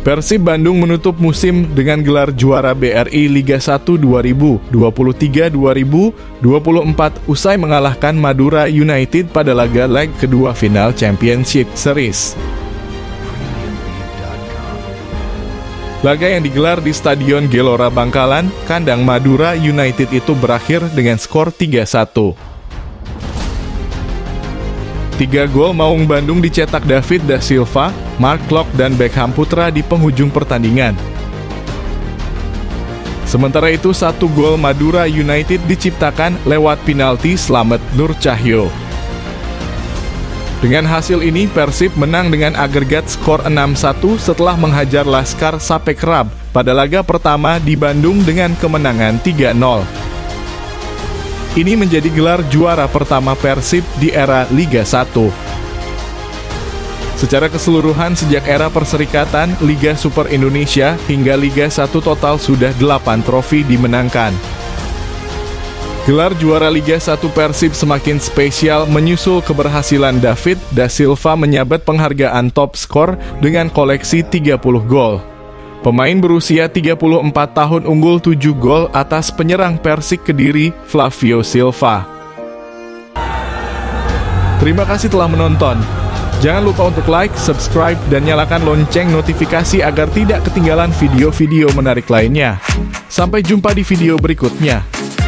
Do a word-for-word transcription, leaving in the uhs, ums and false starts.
Persib Bandung menutup musim dengan gelar juara B R I Liga satu dua ribu dua puluh tiga dua ribu dua puluh empat usai mengalahkan Madura United pada laga leg kedua final Championship Series. Laga yang digelar di Stadion Gelora Bangkalan, kandang Madura United itu berakhir dengan skor tiga satu. Tiga gol Maung Bandung dicetak David da Silva, Mark Klok, dan Beckham Putra di penghujung pertandingan. Sementara itu, satu gol Madura United diciptakan lewat penalti Slamet Nur Cahyo. Dengan hasil ini, Persib menang dengan agregat skor enam satu setelah menghajar Laskar Sapekrab pada laga pertama di Bandung dengan kemenangan tiga nol. Ini menjadi gelar juara pertama Persib di era Liga satu. Secara keseluruhan sejak era Perserikatan, Liga Super Indonesia hingga Liga satu total sudah delapan trofi dimenangkan. Gelar juara Liga satu Persib semakin spesial menyusul keberhasilan David da Silva menyabet penghargaan top skor dengan koleksi tiga puluh gol. Pemain berusia tiga puluh empat tahun unggul tujuh gol atas penyerang Persik Kediri, Flavio Silva. Terima kasih telah menonton. Jangan lupa untuk like, subscribe, dan nyalakan lonceng notifikasi agar tidak ketinggalan video-video menarik lainnya. Sampai jumpa di video berikutnya.